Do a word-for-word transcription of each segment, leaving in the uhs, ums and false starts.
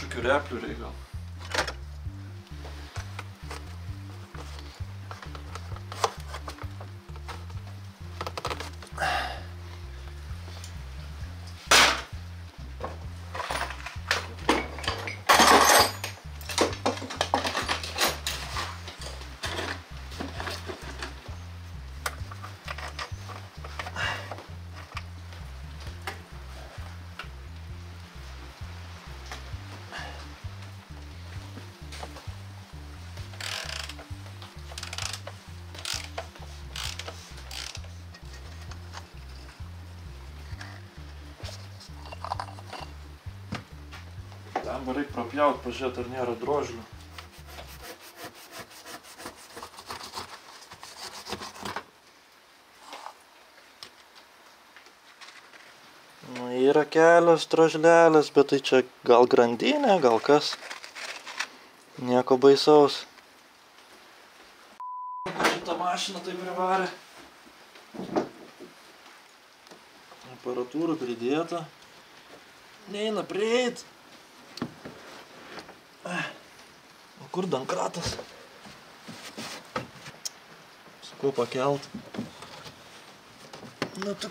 kažkokių replių reikia gal. Tam reikia prapjaut, pažiūrėt, ar nėra drožlių. Nu, yra kelios drožlelės, bet tai čia gal grandinė, gal kas. Nieko baisaus. Šitą mašiną taip privarė. Aparatūra pridėta. Neina prieit. O kur dankratas? Su kuo pakelt? Nu tu...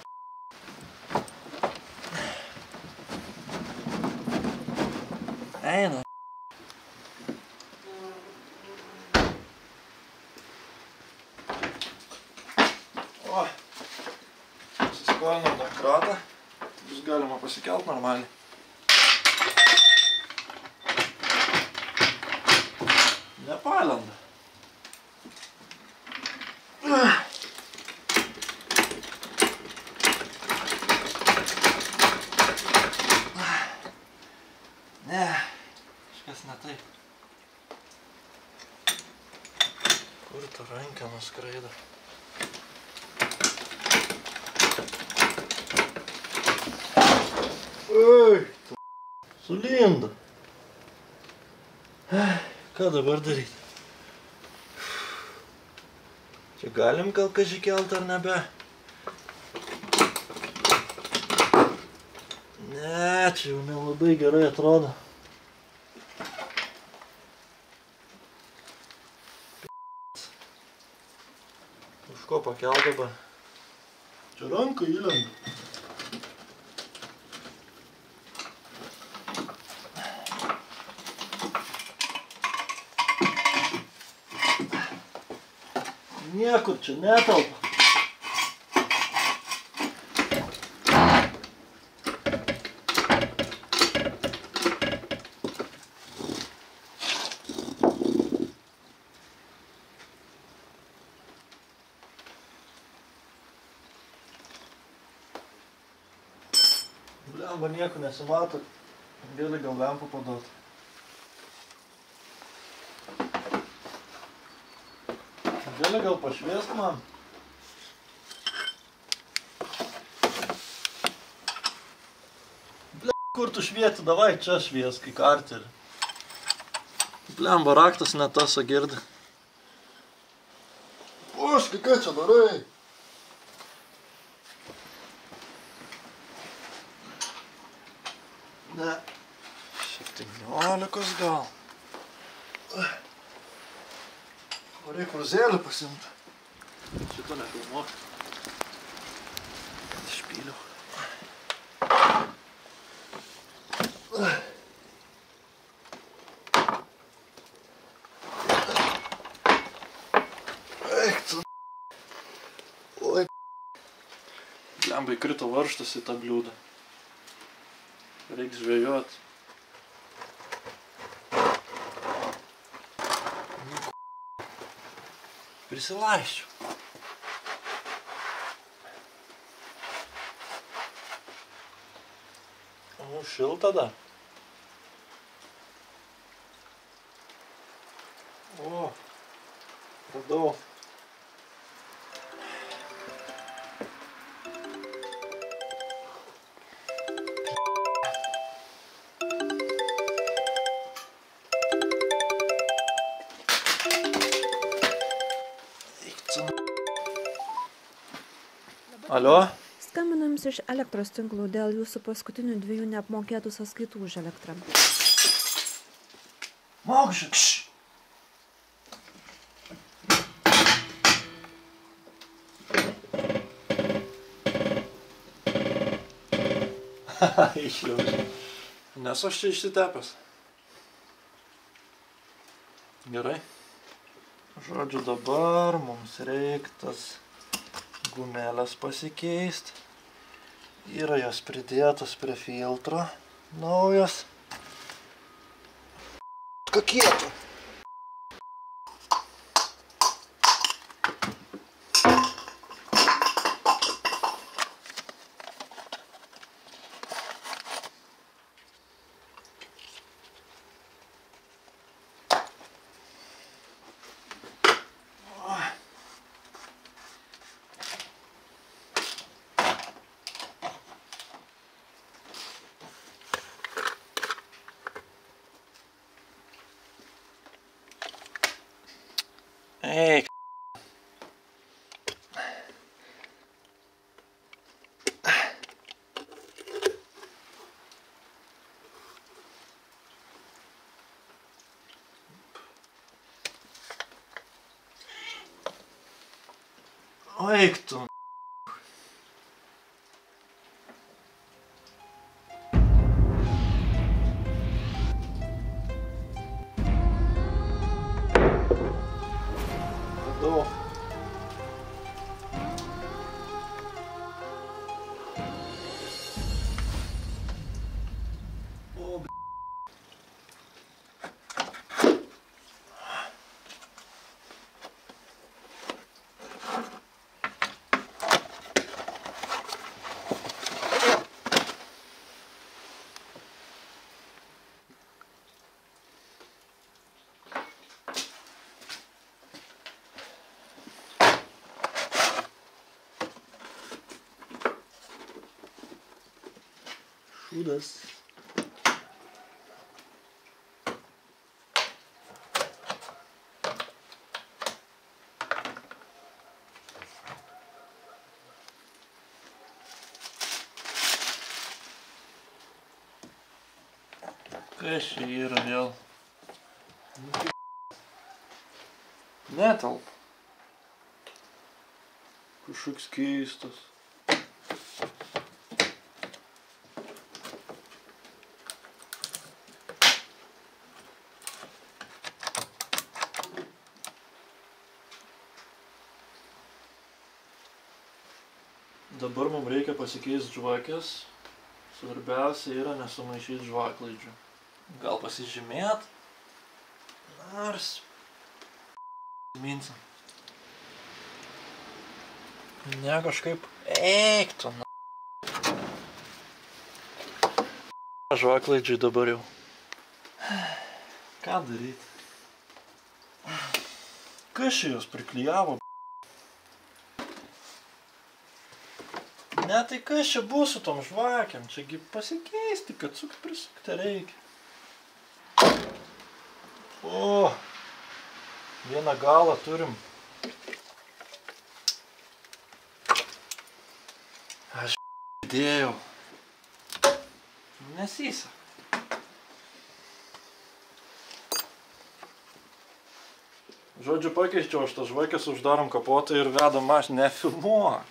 Eina. O, susiskolinom dankratą. Bus galima pasikelt normaliai. Nepalenda. Ne, kažkas ne taip. Kur ta rankena skraido? Oi, tu sulindo. Ką dabar daryti? Čia galim gal kažį kelt ar nebe? Ne, čia jau nelabai gerai atrodo. Už ko pakelt dabar? Čia ranka įlenda. Niekur čia netelpa. Blemba nieko nesimato. Gali gal lempą paduot. Gali gal pašviest man? Blemba, kur tu švieti? Davai čia šviesk į karterį. Blemba, raktas ne tas, o girdi. Oškai, ką čia darai? Ne. septyniolikos gal. O reik ruzelį pasimti. Šito nefilmuok. Kad išpyliau. Eik tu. Oi. Blemba, įkrito varžtas į tą bliūdą. Reiks žvejot. Prisilaisčiau. O, šilta da. O, radau. Alio? Skambinu jums iš elektros tinklų dėl jūsų paskutinių dviejų neapmokėtų sąskaitų už elektrą. Maukščiu, kš. Haha, išjaučiu. Nes aš čia išsitepęs. Gerai. Žodžiu, dabar mums reikia tas gumelės pasikeisti. Yra jos pridėtos prie filtro. Naujas. Kokie tu? Eik. Eik tu. Šūdas. Kas čia yra vėl? Netelpa. Kažkoks keistas. Dabar mums reikia pasikeisti žvakės. Svarbiausia yra nesumaišyti žvaklaidžių. Gal pasižymėt? Nors... minsim. Ne kažkaip... Eik tu, na... Žvaklaidžiai dabar jau. Ką daryti? Kas čia jos priklijavo? Ne, tai kas čia bus su tom žvakiam? Čiagi pasikeisti, kad sukt prisukti reikia. O, vieną galą turim. Aš dėjau. Nesisa. Žodžiu, pakeičiau aš tas žvakės, uždarom kapotą ir vedam aš nefilmuok.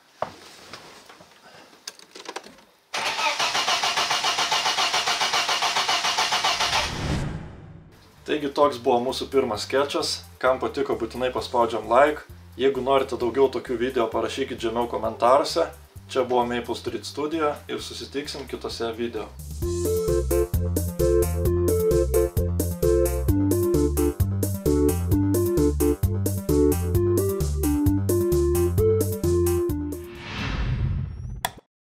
Taigi toks buvo mūsų pirmas skečas. Kam patiko, būtinai paspaudžiam like. Jeigu norite daugiau tokių video, parašykit žemiau komentaruose. Čia buvo Maple Street Studio ir susitiksim kitose video.